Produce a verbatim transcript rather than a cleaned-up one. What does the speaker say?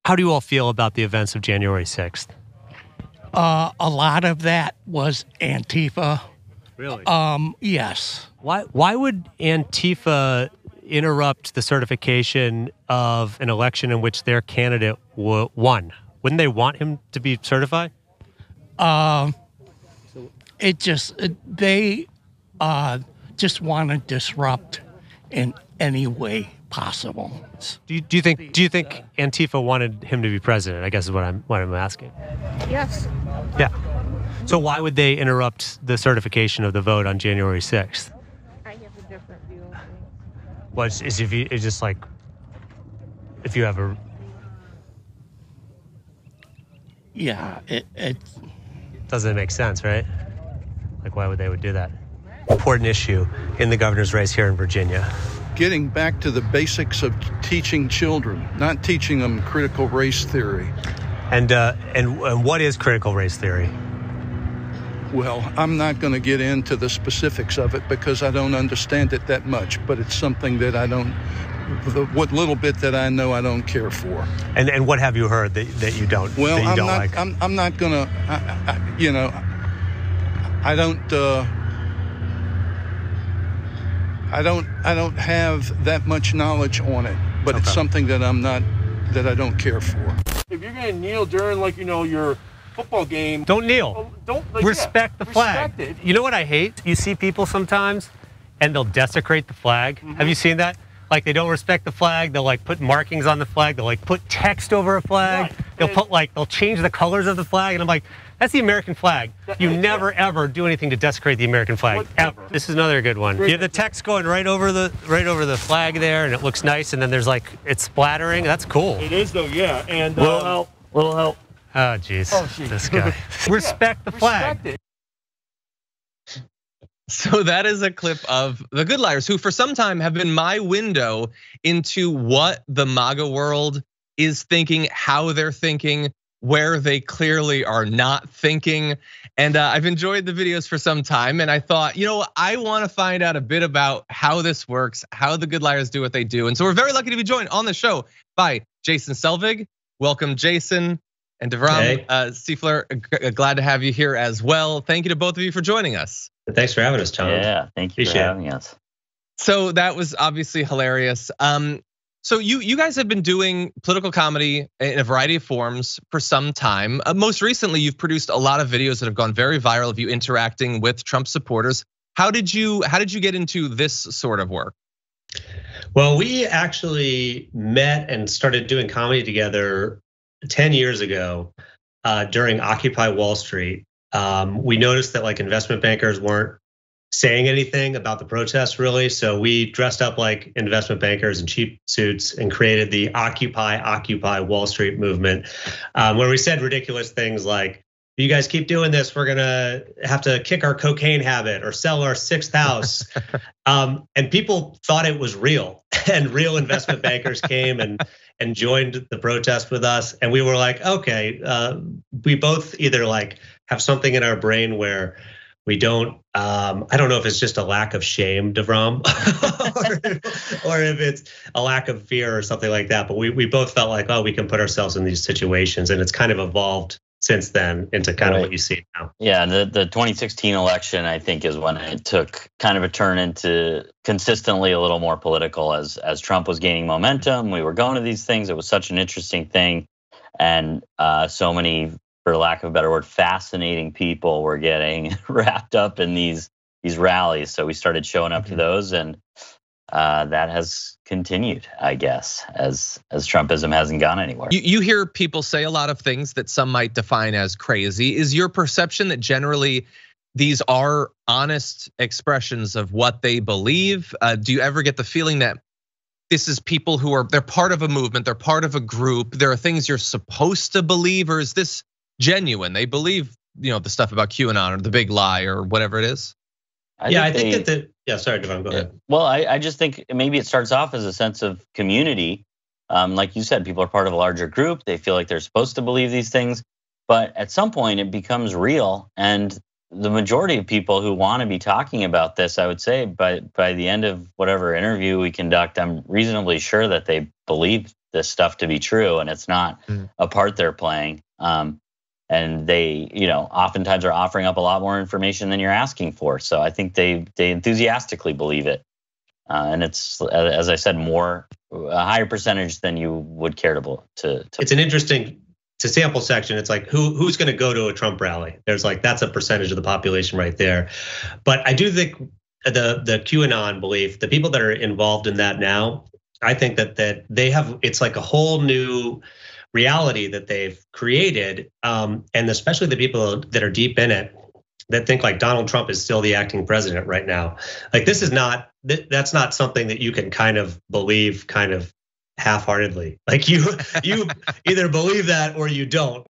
How do you all feel about the events of January sixth? Uh, a lot of that was Antifa. Really? Um, yes. Why why would Antifa interrupt the certification of an election in which their candidate w- won? Wouldn't they want him to be certified? Um, it just it, they uh, just want to disrupt in any way possible. Do you, do you think do you think Antifa wanted him to be president? I guess is what I'm what I'm asking. Yes. Yeah. So why would they interrupt the certification of the vote on January sixth? I have a different view of things. Well, it's, it's if you it's just like if you have a Yeah, it it doesn't make sense, right? Like why would they would do that? Important issue in the governor's race here in Virginia. Getting back to the basics of teaching children, not teaching them critical race theory. And uh, and and what is critical race theory? Well, I'm not going to get into the specifics of it because I don't understand it that much, but it's something that I don't, the, what little bit that I know I don't care for. And and what have you heard that, that you don't, well, that you I'm don't not, like? I'm, I'm not going to, I, I, you know, I don't, uh, I don't, I don't have that much knowledge on it, but Okay. it's something that I'm not, that I don't care for. If you're going to kneel during, like, you know, your football game, Don't kneel. well, don't like, Respect yeah, the flag. Respect it. You know what I hate? You see people sometimes and they'll desecrate the flag. Mm-hmm. Have you seen that? Like they don't respect the flag. They'll like put markings on the flag. They'll like put text over a flag. Right. They'll And- put like, they'll change the colors of the flag. And I'm like, that's the American flag. You Yeah. never ever do anything to desecrate the American flag, What- ever. This is another good one. You have the text going right over the right over the flag there and it looks nice. And then there's like, it's splattering. That's cool. It is, though, yeah. And Little um, help. Little help. Oh, jeez. Oh, jeez. This guy. Respect the flag. respect it. So that is a clip of the Good Liars, who for some time have been my window into what the MAGA world is thinking, how they're thinking, where they clearly are not thinking. And uh, I've enjoyed the videos for some time. And I thought, you know, I want to find out a bit about how this works, how the Good Liars do what they do. And so we're very lucky to be joined on the show by Jason Selvig. Welcome, Jason. And Davram Hey. uh, Stiefler, g- glad to have you here as well. Thank you to both of you for joining us. Thanks for having us, Tom. Yeah, thank you Appreciate for it. having us. So that was obviously hilarious. Um, so you you guys have been doing political comedy in a variety of forms for some time. Uh, most recently, you've produced a lot of videos that have gone very viral of you interacting with Trump supporters. How did you how did you get into this sort of work? Well, we actually met and started doing comedy together ten years ago uh, during Occupy Wall Street. Um, we noticed that like investment bankers weren't saying anything about the protests really. So we dressed up like investment bankers in cheap suits and created the Occupy, Occupy Wall Street movement, um, where we said ridiculous things like, if you guys keep doing this, we're gonna have to kick our cocaine habit or sell our sixth house. um, and people thought it was real, and real investment bankers came and and joined the protest with us. And we were like, okay, uh, we both either like have something in our brain where we don't, um, I don't know if it's just a lack of shame, Davram, or, or if it's a lack of fear or something like that. But we we both felt like, oh, we can put ourselves in these situations, and it's kind of evolved since then into kind Right. of what you see now. Yeah, the the twenty sixteen election, I think, is when it took kind of a turn into consistently a little more political as as Trump was gaining momentum. We were going to these things. It was such an interesting thing, and uh, so many, for lack of a better word, fascinating people were getting wrapped up in these these rallies. So we started showing up to those, and uh, that has continued, I guess, as as Trumpism hasn't gone anywhere. You, you hear people say a lot of things that some might define as crazy. Is your perception that generally these are honest expressions of what they believe? Uh, do you ever get the feeling that this is people who are, they're part of a movement, they're part of a group, there are things you're supposed to believe, or is this genuine? They believe, you know, the stuff about QAnon or the big lie or whatever it is? I yeah, I think they- that the, yeah, sorry, Devon, go ahead. Well, I, I just think maybe it starts off as a sense of community. Um, like you said, people are part of a larger group. They feel like they're supposed to believe these things. But at some point, it becomes real. And the majority of people who want to be talking about this, I would say, by, by the end of whatever interview we conduct, I'm reasonably sure that they believe this stuff to be true, and it's not Mm. a part they're playing. Um, and they, you know, oftentimes are offering up a lot more information than you're asking for. So I think they they enthusiastically believe it, uh, and it's, as I said, more a higher percentage than you would care to to. to It's an interesting. It's a sample section. It's like who who's going to go to a Trump rally? There's like that's a percentage of the population right there. But I do think the the QAnon belief, the people that are involved in that now, I think that that they have. It's like a whole new reality that they've created, um, and especially the people that are deep in it that think like Donald Trump is still the acting president right now. Like this is not that's not something that you can kind of believe kind of half-heartedly. Like you you either believe that or you don't.